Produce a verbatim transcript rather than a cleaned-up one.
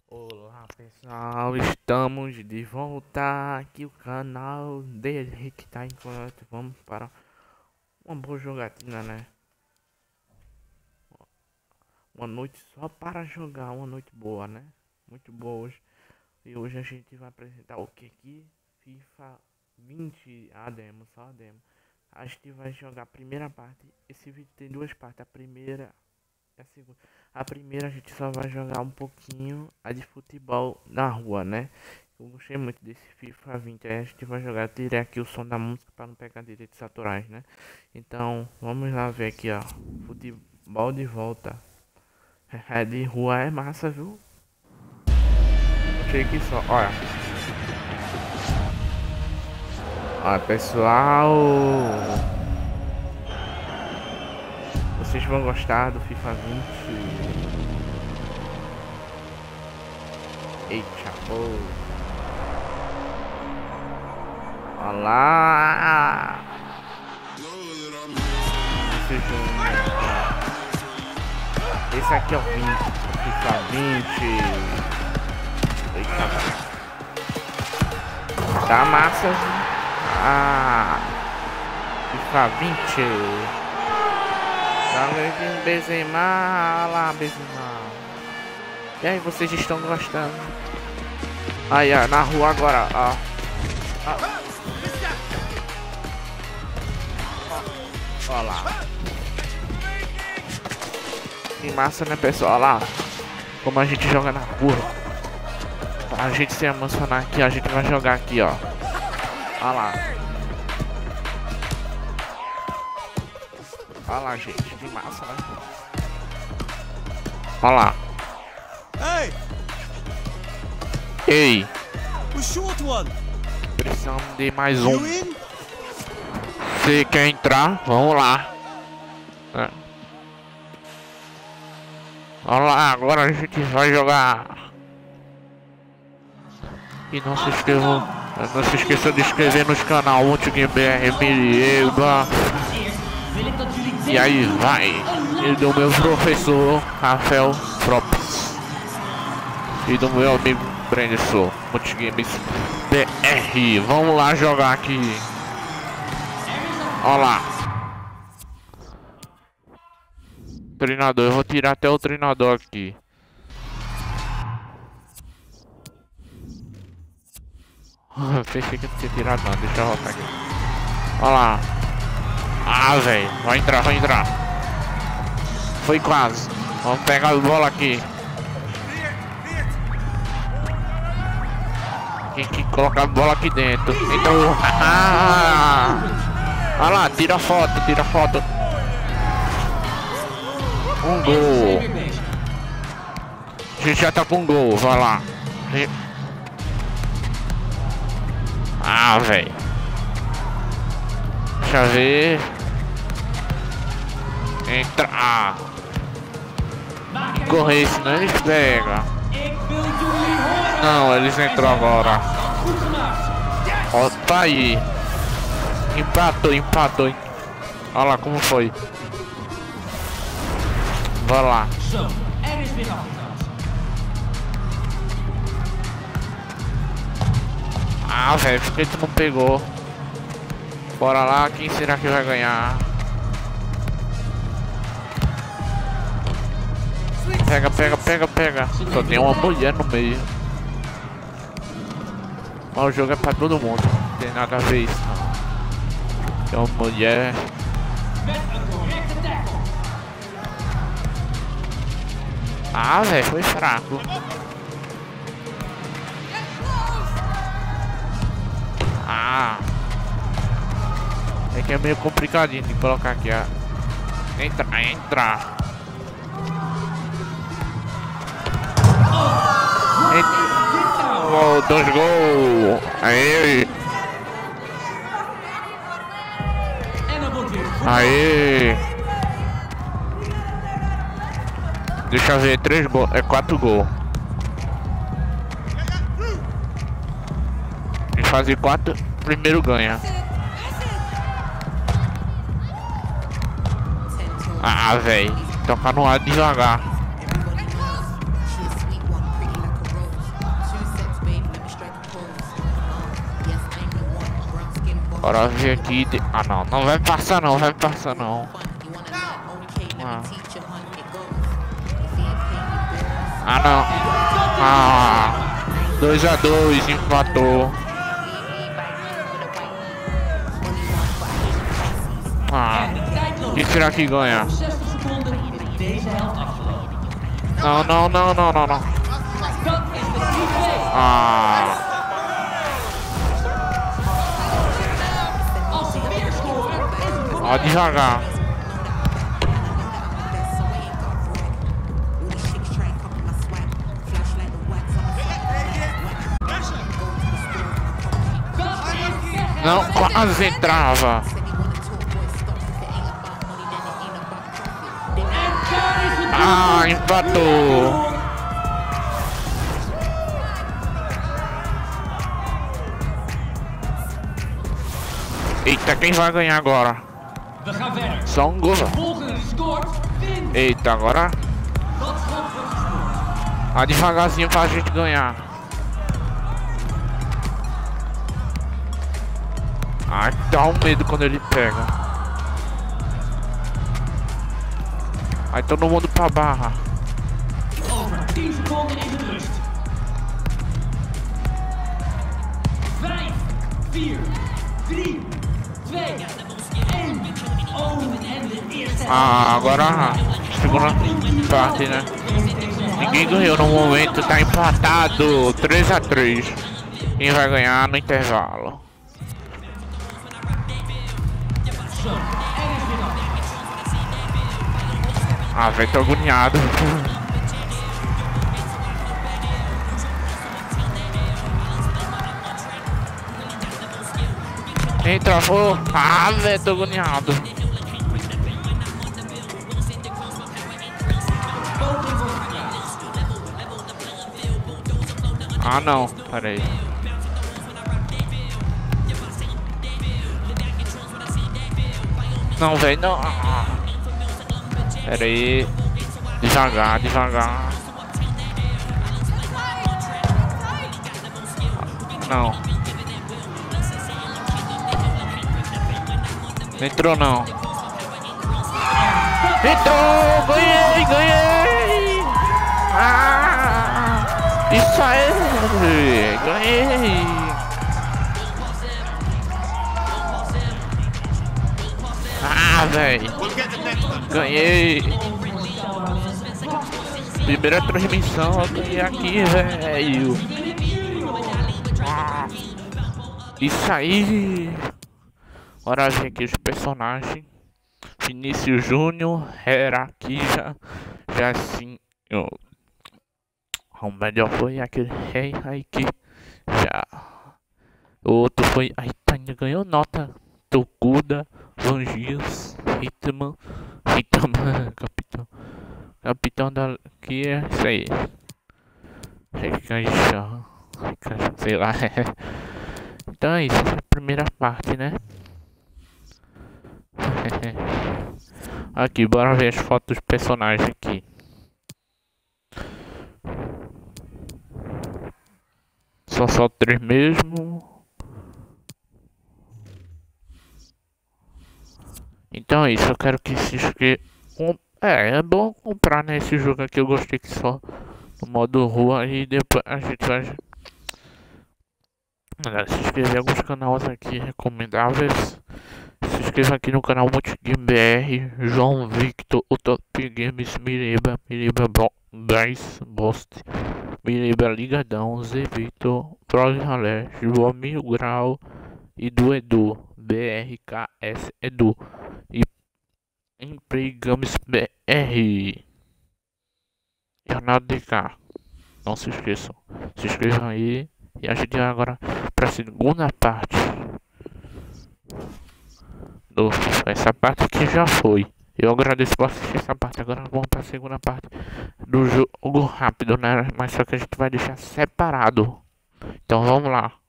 Olá pessoal, estamos de volta aqui o canal dele que tá enquanto vamos para uma boa jogatina, né? Uma noite só para jogar, uma noite boa, né? Muito boa hoje. E hoje a gente vai apresentar o que aqui? FIFA vinte, a demo, só a demo. A gente vai jogar a primeira parte. Esse vídeo tem duas partes, a primeira e a segunda. A primeira a gente só vai jogar um pouquinho a de futebol na rua, né? Eu gostei muito desse FIFA vinte, aí a gente vai jogar. Eu tirei aqui o som da música para não pegar direitos autorais, né? Então, vamos lá ver aqui, ó. Futebol de volta. É de rua, é massa, viu? Achei que só, olha. Olha, pessoal. Vocês vão gostar do FIFA vinte. Eita, pô. Olá. Esse aqui é o vinte, FIFA vinte. Eita, tá massa. Ah, FIFA vinte. Tá Benzema, lá Benzema. E aí, vocês estão gostando? Aí, ó, na rua agora, ó. Ó, ó lá. Que massa, né, pessoal? Olha lá. Como a gente joga na rua. Pra gente se emocionar aqui, a gente vai jogar aqui, ó. Olha lá. Olha lá, gente. Que massa, né? Olha lá. Hey, Ei, the short one. precisamos de mais um. You in? Você quer entrar? Vamos lá. É. Vamos lá, agora a gente vai jogar. E não se inscrevam, não se esqueça de inscrever nos canal Multigame B R, Milieba. E aí vai. E do meu professor Rafael Props. E do meu amigo Brenderson Multigames B R. Vamos lá jogar aqui. Olha lá. Treinador, eu vou tirar até o treinador aqui. Pensei que não tinha tirado não, deixa eu voltar aqui. Olha lá. Ah, velho, vai entrar, vai entrar. Foi quase. Vamos pegar a bola aqui. Tem que colocar a bola aqui dentro. Então, ah, olha lá, tira foto, tira foto. Um gol. A gente já tá com um gol, vai lá. Ah, velho. Deixa eu ver. Entra. Ah. Correr, senão eles pegam. Não, eles entrou agora. Ó, tá aí. Empatou, empatou. Olha lá como foi. Vai lá. Ah, velho, por que tu não pegou? Bora lá, quem será que vai ganhar? Pega, pega, pega, pega. Só tem uma mulher no meio. Mas o jogo é pra todo mundo. Não tem nada a ver isso, não. Tem uma mulher. Ah, velho, foi fraco. Ah. É que é meio complicadinho de colocar aqui, ó. Entra, entra. Oh, dois gols. Aí. Aí. Deixa eu ver, três gols, é quatro gols. E fazer quatro, primeiro ganha. Ah, velho, toca no ar devagar. Bora ver aqui. De... Ah não, não vai passar não, vai passar não. Ah, ah não. Ah, dois a dois, empatou. Ah, quem será que ganha? Não, não, não, não, não, não. Ah. Ó, devagar. Não, quase entrava. Ah, empatou. Eita, quem vai ganhar agora? Só um gol. Eita, agora. Tá devagarzinho pra gente ganhar. Ai, dá um medo quando ele pega. Aí todo mundo pra barra. Ah, agora segunda parte, né? Ninguém ganhou no momento, tá empatado três a três. Quem vai ganhar no intervalo? Ah, velho, tô agoniado. Quem travou? Ah, velho, tô agoniado. Ah, não, peraí. Não, velho, não. Pera aí. Devagar, devagar. Não. Não entrou não. Entrou! Ganhei, ganhei! Ah! Isso aí! Ganhei! Ah, velho! Ganhei! Primeira transmissão, eu ganhei aqui, velho! Ah, isso aí! Bora ver aqui os personagens. Vinícius Júnior, Heraquija, Jacinho. O melhor foi aquele rei aí que já. O outro foi. Aí ainda ganhou nota. Tokuda, Vangias, Hitman, Hitman, capitão. Capitão da. Que é isso aí? Recancha. Sei lá. Então é isso, essa é a primeira parte, né? Aqui, bora ver as fotos dos personagens aqui. Só só três mesmo. Então é isso, eu quero que se inscreva. É, é bom comprar nesse jogo aqui, eu gostei que só no modo rua e depois a gente vai se inscrever em alguns canais aqui recomendáveis. Se inscreva aqui no canal Multigame B R, João Victor, o Top Games, Miriba, Miriba Bryce, Bost, Miriba Ligadão, Zé Victor, Prog Ralé, João Mil Grau e do Edu, B R K S Edu e Emplay Games B R, Jornal D K. Não se esqueçam, se inscrevam aí e a gente vai agora para a segunda parte. Do, essa parte aqui já foi. Eu agradeço por assistir essa parte. Agora vamos para a segunda parte do jogo rápido, né? Mas só que a gente vai deixar separado. Então vamos lá.